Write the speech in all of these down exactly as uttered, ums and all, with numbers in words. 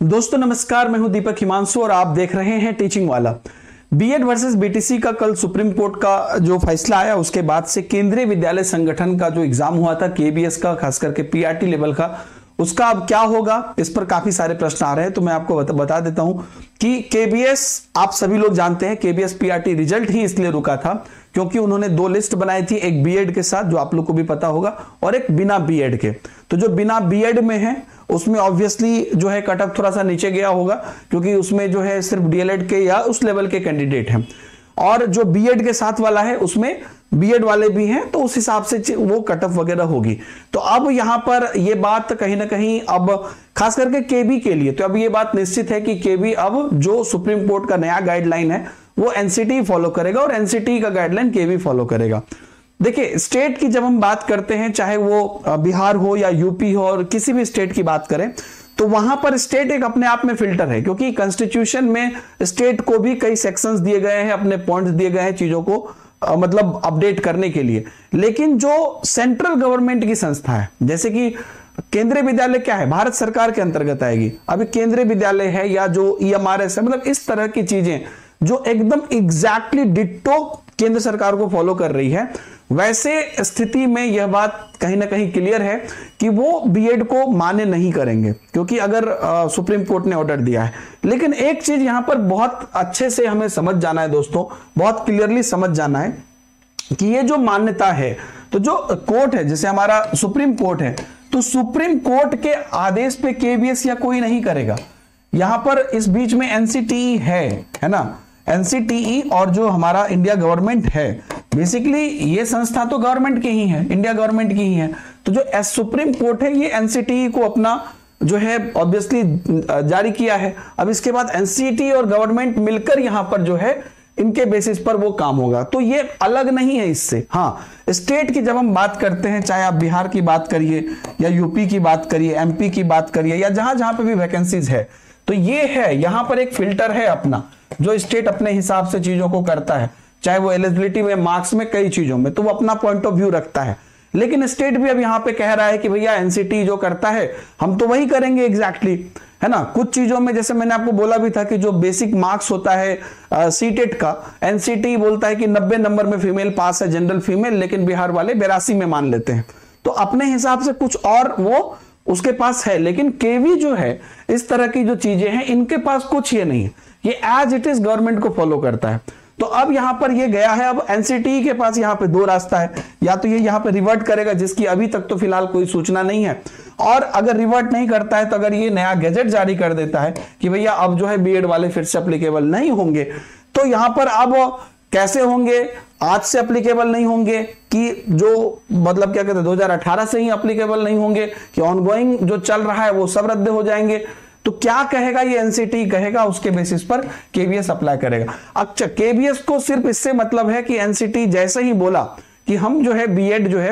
दोस्तों नमस्कार, मैं हूं दीपक हिमांशु और आप देख रहे हैं टीचिंग वाला। बीएड वर्सेस बीटीसी का कल सुप्रीम कोर्ट का जो फैसला आया उसके बाद से केंद्रीय विद्यालय संगठन का जो एग्जाम हुआ था केबीएस का, खास करके पीआरटी लेवल का, उसका अब क्या होगा, इस पर काफी सारे प्रश्न आ रहे हैं। तो मैं आपको बता, बता देता हूं कि केबीएस, आप सभी लोग जानते हैं, केबीएस पीआरटी रिजल्ट ही इसलिए रुका था क्योंकि उन्होंने दो लिस्ट बनाई थी, एक बीएड के साथ जो आप लोग को भी पता होगा और एक बिना बीएड के। तो जो बिना बीएड में है उसमें ऑब्वियसली जो है कट ऑफ थोड़ा सा नीचे गया होगा क्योंकि उसमें जो है सिर्फ डीएलएड के या उस लेवल के कैंडिडेट हैं, और जो बीएड के साथ वाला है उसमें बीएड वाले भी हैं, तो उस हिसाब से वो कट ऑफ वगैरह होगी। तो अब यहां पर ये बात कहीं ना कहीं अब खास करके केबी के लिए, तो अब ये बात निश्चित है कि केबी अब जो सुप्रीम कोर्ट का नया गाइडलाइन है वो एनसीटी फॉलो करेगा और एनसीटी का गाइडलाइन केबी फॉलो करेगा। देखिए, स्टेट की जब हम बात करते हैं, चाहे वो बिहार हो या यूपी हो और किसी भी स्टेट की बात करें, तो वहां पर स्टेट एक अपने आप में फिल्टर है क्योंकि कॉन्स्टिट्यूशन में स्टेट को भी कई सेक्शंस दिए गए हैं, अपने पॉइंट्स दिए गए हैं चीजों को आ, मतलब अपडेट करने के लिए। लेकिन जो सेंट्रल गवर्नमेंट की संस्था है, जैसे कि केंद्रीय विद्यालय क्या है, भारत सरकार के अंतर्गत आएगी। अभी केंद्रीय विद्यालय है या जो ईएमआरएस है, मतलब इस तरह की चीजें जो एकदम एग्जैक्टली डिट्टो केंद्र सरकार को फॉलो कर रही है, वैसे स्थिति में यह बात कहीं ना कहीं क्लियर है कि वो बीएड को मान्य नहीं करेंगे क्योंकि अगर आ, सुप्रीम कोर्ट ने ऑर्डर दिया है। लेकिन एक चीज यहां पर बहुत अच्छे से हमें समझ जाना है दोस्तों, बहुत क्लियरली समझ जाना है कि ये जो मान्यता है, तो जो कोर्ट है, जैसे हमारा सुप्रीम कोर्ट है, तो सुप्रीम कोर्ट के आदेश पे केबीएस या कोई नहीं करेगा। यहां पर इस बीच में एनसीटीई है है ना, एनसीटीई और जो हमारा इंडिया गवर्नमेंट है, बेसिकली ये संस्था तो गवर्नमेंट की ही है, इंडिया गवर्नमेंट की ही है। तो जो एस सुप्रीम कोर्ट है ये एनसीटीई को अपना जो है ऑब्वियसली जारी किया है। अब इसके बाद एनसीटीई और गवर्नमेंट मिलकर यहां पर जो है इनके बेसिस पर वो काम होगा, तो ये अलग नहीं है इससे। हाँ, स्टेट की जब हम बात करते हैं, चाहे आप बिहार की बात करिए या यूपी की बात करिए, एमपी की बात करिए या जहां जहां पे भी वैकेंसीज है, तो ये है यहां पर एक फिल्टर है अपना, जो स्टेट अपने हिसाब से चीजों को करता है, चाहे वो एलिजिबिलिटी में, मार्क्स में, कई चीजों में, तो वो अपना पॉइंट ऑफ व्यू रखता है। लेकिन स्टेट भी अब यहां पे कह रहा है कि भैया एनसीटी जो करता है हम तो वही करेंगे एग्जैक्टली, है ना। कुछ चीजों में जैसे मैंने आपको बोला भी था कि जो बेसिक मार्क्स होता है सीटेट का, एनसीटी बोलता है कि नब्बे नंबर में फीमेल पास है, जनरल फीमेल, लेकिन बिहार वाले बेरासी में मान लेते हैं। तो अपने हिसाब से कुछ और वो उसके पास है, लेकिन केवी जो है, इस तरह की जो चीजें हैं, इनके पास कुछ ये नहीं है, ये एज इट इज गवर्नमेंट को फॉलो करता है। तो अब यहां पर ये गया है, अब एनसीटी के पास यहां पे दो रास्ता है, या तो ये यहां पे रिवर्ट करेगा, जिसकी अभी तक तो फिलहाल कोई सूचना नहीं है, और अगर रिवर्ट नहीं करता है तो अगर ये नया गैजेट जारी कर देता है कि भैया अब जो है बीएड वाले फिर से एप्लीकेबल नहीं होंगे, तो यहां पर अब कैसे होंगे, आज से एप्लीकेबल नहीं होंगे कि जो मतलब क्या कहते हैं दो हज़ार अठारह से ही एप्लीकेबल नहीं होंगे, कि ऑनगोइंग जो चल रहा है वो सब रद्द हो जाएंगे। तो क्या कहेगा ये एनसीटी, कहेगा उसके बेसिस पर केबीएस अप्लाई करेगा। अच्छा, केबीएस को सिर्फ इससे मतलब है कि एनसीटी जैसे ही बोला कि हम जो है बीएड जो है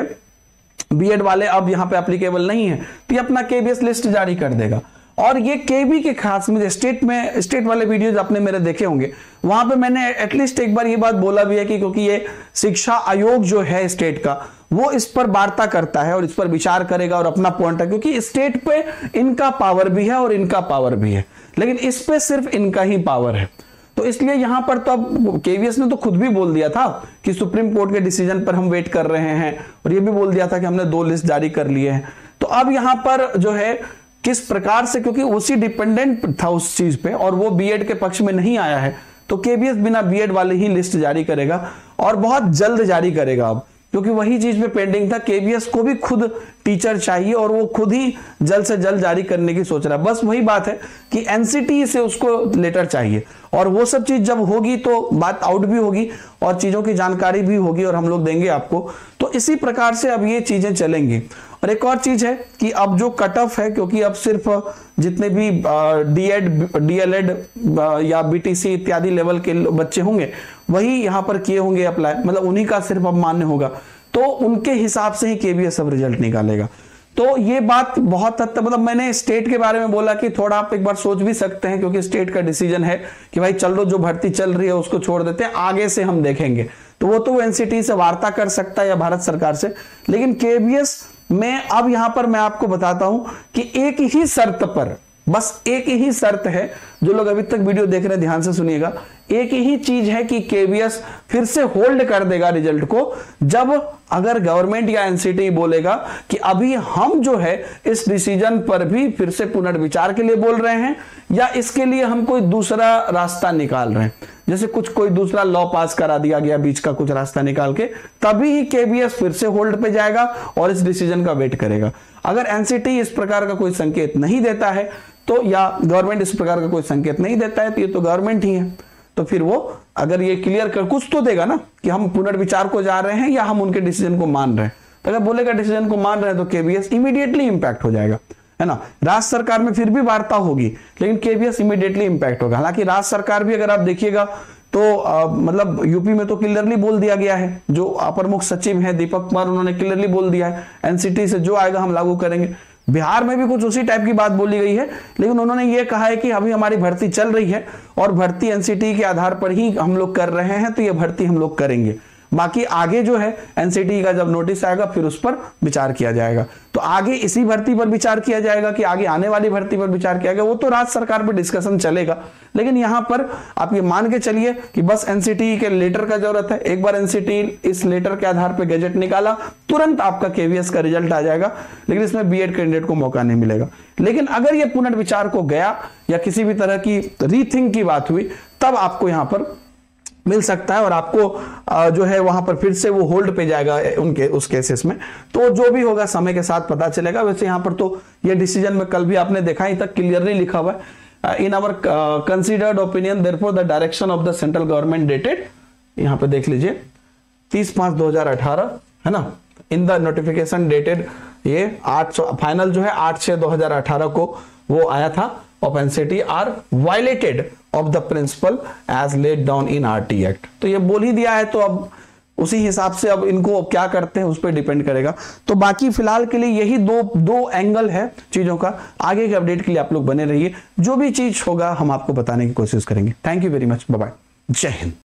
बीएड वाले अब यहां पे एप्लीकेबल नहीं है, तो ये अपना केबीएस लिस्ट जारी कर देगा। और ये केबी के खास में स्टेट में स्टेट वाले वीडियोज आपने मेरे देखे होंगे, वहां पे मैंने एटलीस्ट एक बार ये बात बोला भी है कि क्योंकि ये शिक्षा आयोग जो है स्टेट का, वो इस पर वार्ता करता है और इस पर विचार करेगा और अपना पॉइंट है, क्योंकि स्टेट पे इनका पावर भी है और इनका पावर भी है, लेकिन इस पे सिर्फ इनका ही पावर है। तो इसलिए यहां पर तो अब केवीएस ने तो खुद भी बोल दिया था कि सुप्रीम कोर्ट के डिसीजन पर हम वेट कर रहे हैं, और ये भी बोल दिया था कि हमने दो लिस्ट जारी कर लिए हैं। तो अब यहां पर जो है किस प्रकार से, क्योंकि उसी डिपेंडेंट था उस चीज पे और वो बीएड के पक्ष में नहीं आया है, तो केबीएस बिना बीएड वाले ही लिस्ट जारी करेगा और बहुत जल्द जारी करेगा अब, क्योंकि वही चीज पे पेंडिंग था। केबीएस को भी खुद टीचर चाहिए और वो खुद ही जल्द से जल्द जारी करने की सोच रहा है। बस वही बात है कि एनसीटी से उसको लेटर चाहिए, और वो सब चीज जब होगी तो बात आउट भी होगी और चीजों की जानकारी भी होगी और हम लोग देंगे आपको। तो इसी प्रकार से अब ये चीजें चलेंगी। और एक और चीज है कि अब जो कट ऑफ है, क्योंकि अब सिर्फ जितने भी डीएड, डीएलएड या बीटीसी इत्यादि लेवल के बच्चे होंगे वही यहां पर किए होंगे अप्लाई, मतलब उन्हीं का सिर्फ अब मान्य होगा, तो उनके हिसाब से ही केबीएस अब रिजल्ट निकालेगा। तो ये बात बहुत हद तक, मतलब मैंने स्टेट के बारे में बोला कि थोड़ा आप एक बार सोच भी सकते हैं, क्योंकि स्टेट का डिसीजन है कि भाई चलो जो भर्ती चल रही है उसको छोड़ देते हैं, आगे से हम देखेंगे। तो वो तो एनसीटी से वार्ता कर सकता है या भारत सरकार से, लेकिन केबीएस में अब यहां पर मैं आपको बताता हूं कि एक ही शर्त पर बस एक ही शर्त है, जो लोग अभी तक वीडियो देख रहे हैं ध्यान से सुनिएगा, एक ही चीज है कि केवीएस फिर से होल्ड कर देगा रिजल्ट को जब अगर गवर्नमेंट या एनसीटी बोलेगा कि अभी हम जो है इस डिसीजन पर भी फिर से पुनर्विचार के लिए बोल रहे हैं या इसके लिए हम कोई दूसरा रास्ता निकाल रहे हैं, जैसे कुछ कोई दूसरा लॉ पास करा दिया गया बीच का कुछ रास्ता निकाल के, तभी ही केवीएस फिर से होल्ड पे जाएगा और इस डिसीजन का वेट करेगा। अगर एनसीटी इस प्रकार का कोई संकेत नहीं देता है तो, या गवर्नमेंट इस प्रकार का कोई संकेत नहीं देता है, तो ये तो गवर्नमेंट ही है, तो फिर वो अगर ये क्लियर कर कुछ तो देगा ना कि हम पुनर्विचार को जा रहे हैं या हम उनके डिसीजन को मान रहे हैं। तो अगर बोलेगा डिसीजन को मान रहे हैं तो केवीएस इमीडिएटली इंपैक्ट हो जाएगा, है ना। राज्य सरकार में फिर भी वार्ता होगी लेकिन केवीएस इमीडिएटली इंपैक्ट होगा। हालांकि राज्य सरकार भी अगर आप देखिएगा तो आ, मतलब यूपी में तो क्लियरली बोल दिया गया है, जो अपर मुख्य सचिव हैं दीपक कुमार, उन्होंने क्लियरली बोल दिया है एनसीटी से जो आएगा हम लागू करेंगे। बिहार में भी कुछ उसी टाइप की बात बोली गई है, लेकिन उन्होंने ये कहा है कि अभी हमारी भर्ती चल रही है और भर्ती एनसीटी के आधार पर ही हम लोग कर रहे हैं, तो ये भर्ती हम लोग करेंगे। बाकी आगे जो है एनसीटी का जब नोटिस आएगा फिर उस पर विचार किया जाएगा। तो आगे इसी भर्ती पर विचार किया जाएगा कि आगे आने वाली भर्ती पर विचार किया जाएगा, वो तो राज्य सरकार पर डिस्कशन चलेगा। लेकिन यहां पर आप ये मान के चलिए कि बस एनसीटी के लेटर का जरूरत है। एक बार एनसीटी इस लेटर के आधार पर गैजेट निकाला, तुरंत आपका केवीएस का रिजल्ट आ जाएगा, लेकिन इसमें बीएड कैंडिडेट को मौका नहीं मिलेगा। लेकिन अगर ये पुनर्विचार को गया या किसी भी तरह की रीथिंक की बात हुई, तब आपको यहां पर मिल सकता है और आपको जो है वहां पर फिर से वो होल्ड पे जाएगा उनके उस केसेस में। तो जो भी होगा समय के साथ पता चलेगा। वैसे यहां पर तो ये डिसीजन में कल भी आपने देखा ही तक क्लियरली लिखा हुआ है, in our considered opinion therefore the direction of the central government dated, यहां पे देख लीजिए तीस पांच दो हजार अठारह, है ना, इन द नोटिफिकेशन डेटेड, ये आठ फाइनल जो है आठ छह दो हजार अठारह को वो आया था, of NCT are violated of the principle as laid down in RT act. तो ये बोल ही दिया है, तो अब उसी हिसाब से अब इनको क्या करते हैं उस पर डिपेंड करेगा। तो बाकी फिलहाल के लिए यही दो दो एंगल है चीजों का। आगे के अपडेट के लिए आप लोग बने रहिए, जो भी चीज होगा हम आपको बताने की कोशिश करेंगे। Thank you very much, bye bye, Jai Hind.